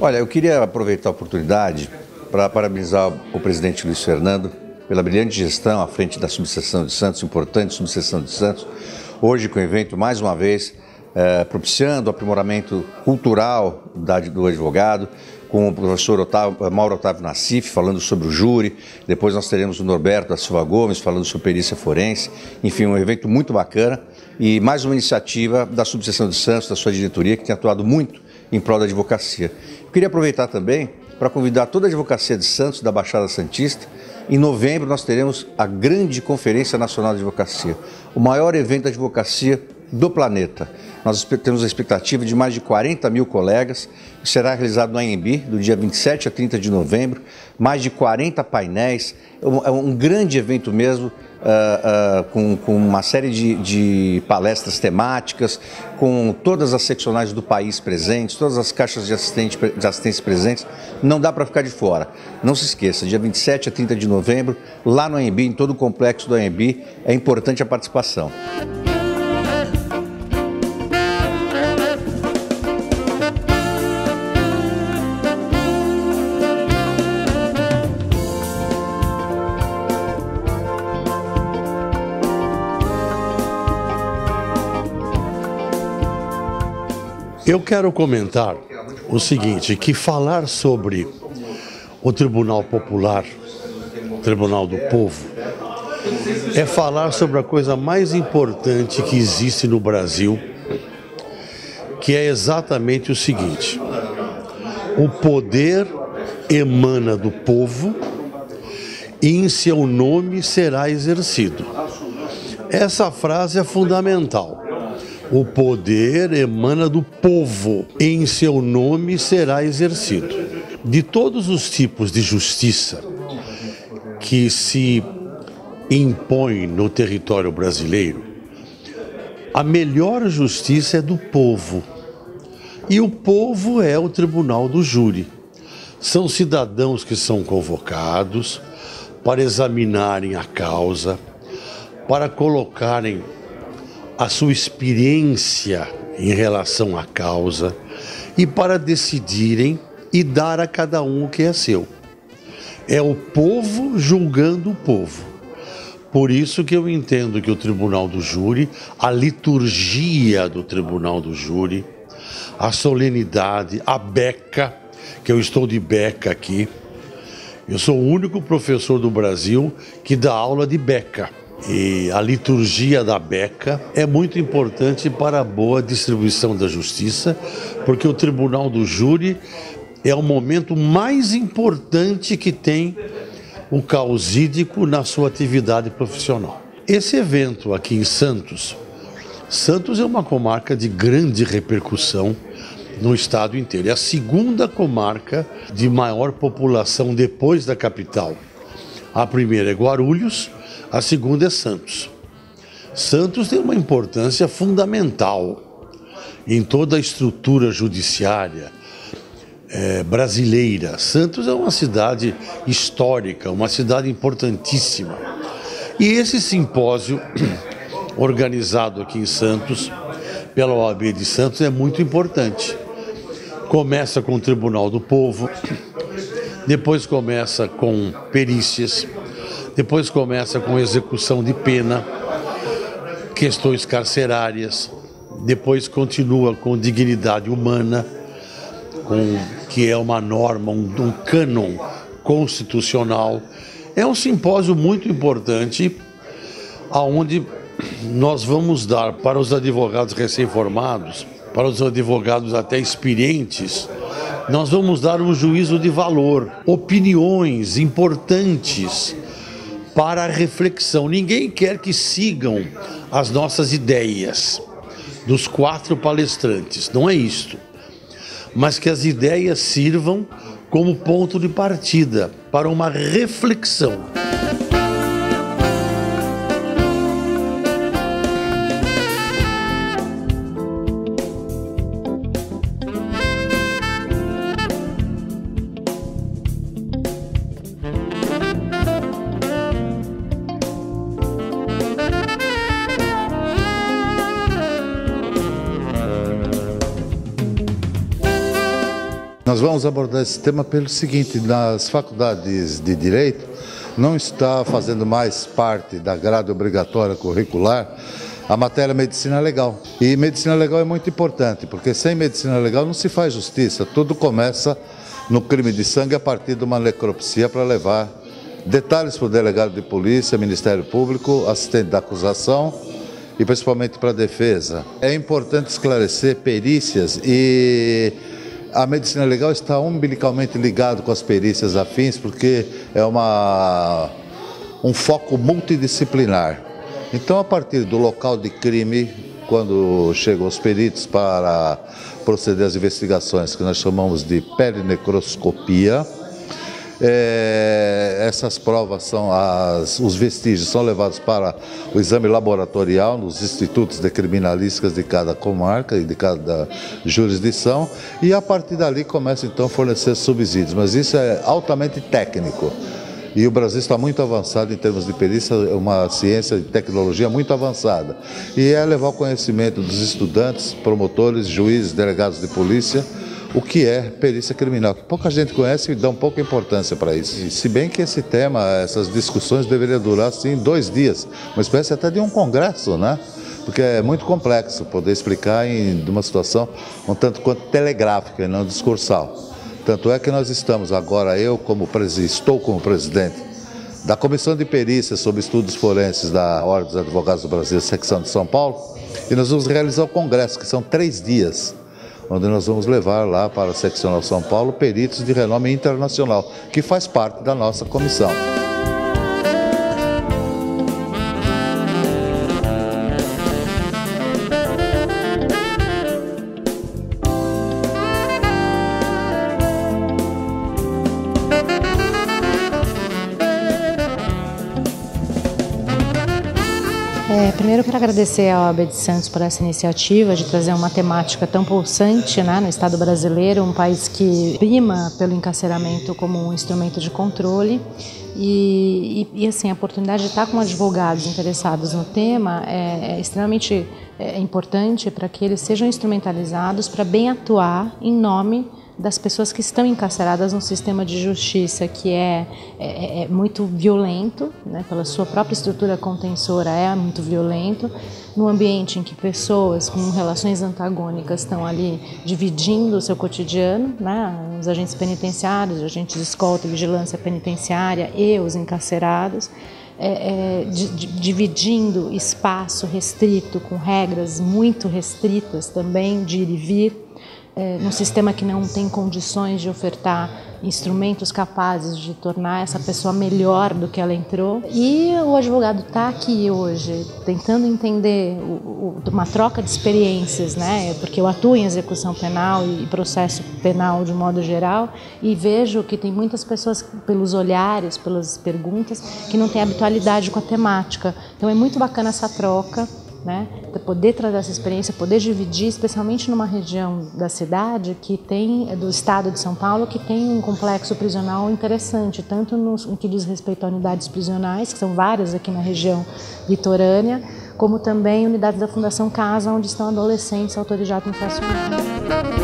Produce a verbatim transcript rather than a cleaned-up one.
Olha, eu queria aproveitar a oportunidade para parabenizar o presidente Luiz Fernando pela brilhante gestão à frente da subseção de Santos, importante subseção de Santos, hoje com o evento, mais uma vez, é, propiciando o aprimoramento cultural da, do advogado, com o professor Otávio, Mauro Otávio Nassif falando sobre o júri, depois nós teremos o Norberto da Silva Gomes falando sobre perícia forense, enfim, um evento muito bacana e mais uma iniciativa da subseção de Santos, da sua diretoria, que tem atuado muito em prol da advocacia. Eu queria aproveitar também para convidar toda a advocacia de Santos, da Baixada Santista. Em novembro nós teremos a grande Conferência Nacional de Advocacia, o maior evento de advocacia do planeta. Nós temos a expectativa de mais de quarenta mil colegas, será realizado no A M B, do dia vinte e sete a trinta de novembro, mais de quarenta painéis, é um, um grande evento mesmo, uh, uh, com, com uma série de, de palestras temáticas, com todas as seccionais do país presentes, todas as caixas de, assistente, de assistência presentes, não dá para ficar de fora. Não se esqueça, dia vinte e sete a trinta de novembro, lá no A M B, em todo o complexo do A M B, é importante a participação. Eu quero comentar o seguinte, que falar sobre o Tribunal Popular, o Tribunal do Povo, é falar sobre a coisa mais importante que existe no Brasil, que é exatamente o seguinte: o poder emana do povo e em seu nome será exercido. Essa frase é fundamental. O poder emana do povo, e em seu nome será exercido. De todos os tipos de justiça que se impõem no território brasileiro, a melhor justiça é do povo. E o povo é o tribunal do júri. São cidadãos que são convocados para examinarem a causa, para colocarem a sua experiência em relação à causa e para decidirem e dar a cada um o que é seu. É o povo julgando o povo. Por isso que eu entendo que o Tribunal do Júri, a liturgia do Tribunal do Júri, a solenidade, a beca, que eu estou de beca aqui, eu sou o único professor do Brasil que dá aula de beca. E a liturgia da beca é muito importante para a boa distribuição da justiça, porque o Tribunal do Júri é o momento mais importante que tem o causídico na sua atividade profissional. Esse evento aqui em Santos, Santos é uma comarca de grande repercussão no estado inteiro. É a segunda comarca de maior população depois da capital. A primeira é Guarulhos, a segunda é Santos. Santos tem uma importância fundamental em toda a estrutura judiciária é, brasileira. Santos é uma cidade histórica, uma cidade importantíssima. E esse simpósio, organizado aqui em Santos, pela O A B de Santos, é muito importante. Começa com o Tribunal do Povo, depois começa com perícias, depois começa com execução de pena, questões carcerárias, depois continua com dignidade humana, com, que é uma norma, um, um cânon constitucional. É um simpósio muito importante, onde nós vamos dar para os advogados recém-formados, para os advogados até experientes, nós vamos dar um juízo de valor, opiniões importantes para a reflexão. Ninguém quer que sigam as nossas ideias dos quatro palestrantes, não é isto. Mas que as ideias sirvam como ponto de partida para uma reflexão. Nós vamos abordar esse tema pelo seguinte: nas faculdades de Direito não está fazendo mais parte da grade obrigatória curricular a matéria Medicina Legal. E Medicina Legal é muito importante, porque sem Medicina Legal não se faz justiça. Tudo começa no crime de sangue a partir de uma necropsia para levar detalhes para o delegado de polícia, Ministério Público, assistente da acusação e principalmente para a defesa. É importante esclarecer perícias e a medicina legal está umbilicalmente ligado com as perícias afins, porque é uma, um foco multidisciplinar. Então, a partir do local de crime, quando chegam os peritos para proceder às investigações, que nós chamamos de perinecroscopia, É, essas provas são, as, os vestígios são levados para o exame laboratorial nos institutos de criminalísticas de cada comarca e de cada jurisdição, e a partir dali começa então a fornecer subsídios, mas isso é altamente técnico. E o Brasil está muito avançado em termos de perícia, uma ciência e tecnologia muito avançada. E é levar o conhecimento dos estudantes, promotores, juízes, delegados de polícia, o que é perícia criminal, que pouca gente conhece e dá um pouca importância para isso. E se bem que esse tema, essas discussões deveriam durar assim dois dias, uma espécie até de um congresso, né? Porque é muito complexo poder explicar em uma situação um tanto quanto telegráfica e não discursal. Tanto é que nós estamos agora, eu como presidente, estou como presidente da Comissão de Perícia sobre Estudos Forenses da Ordem dos Advogados do Brasil, secção de São Paulo, e nós vamos realizar o congresso, que são três dias, onde nós vamos levar lá para a seccional São Paulo peritos de renome internacional, que faz parte da nossa comissão. É, primeiro eu quero agradecer à O A B de Santos por essa iniciativa de trazer uma temática tão pulsante, né, no Estado brasileiro, um país que prima pelo encarceramento como um instrumento de controle. E, e, e assim, a oportunidade de estar com advogados interessados no tema é, é extremamente é, importante para que eles sejam instrumentalizados para bem atuar em nome das pessoas que estão encarceradas num sistema de justiça que é, é, é muito violento, né, pela sua própria estrutura contensora é muito violento, num ambiente em que pessoas com relações antagônicas estão ali dividindo o seu cotidiano, né, os agentes penitenciários, os agentes de escolta e vigilância penitenciária e os encarcerados, é, é, di, di, dividindo espaço restrito com regras muito restritas também de ir e vir, É, num sistema que não tem condições de ofertar instrumentos capazes de tornar essa pessoa melhor do que ela entrou. E o advogado está aqui hoje tentando entender o, o, uma troca de experiências, né? Porque eu atuo em execução penal e processo penal de modo geral e vejo que tem muitas pessoas, pelos olhares, pelas perguntas, que não têm habitualidade com a temática. Então é muito bacana essa troca, né? Poder trazer essa experiência, poder dividir, especialmente numa região da cidade que tem, do estado de São Paulo, que tem um complexo prisional interessante, tanto no, no que diz respeito a unidades prisionais, que são várias aqui na região litorânea, como também unidades da Fundação Casa, onde estão adolescentes autorizados infracionais.